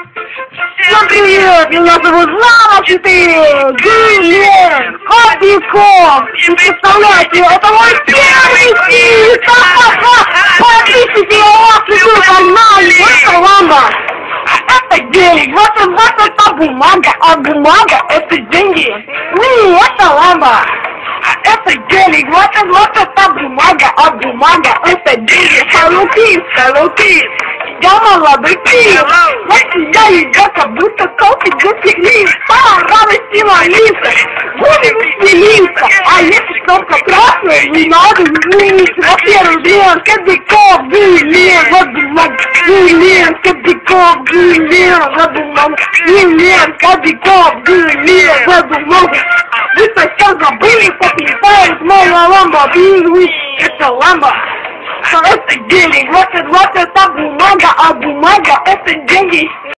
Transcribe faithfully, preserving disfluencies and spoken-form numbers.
Всем привет, меня зовут Лама четыре, Гилен, Кобяков. И представляете, это мой первый фильм! Подписывайтесь, я вас люблю, канале, это Лама. Это деньги, вот, вот это бумага, а бумага это деньги. Не, это Лама. Это денег, вот, вот это бумага, а бумага это деньги. Hello Kids, Hello Kids. Я молодой пил, вот я идет, как будто кофе гуси стала радости молиться, будем веселиться, а если кнопка красная, не надо изменить. Во-первых, Гилен, Кобяков, Гилен, вот бумага, Гилен, Кобяков, Гилен, вот бумага, Гилен, Кобяков, Гилен, вот бумага. Вы совсем забыли, как летает моя ламба, это ламба. Это денег, вот, вот это бумага, а бумага это деньги.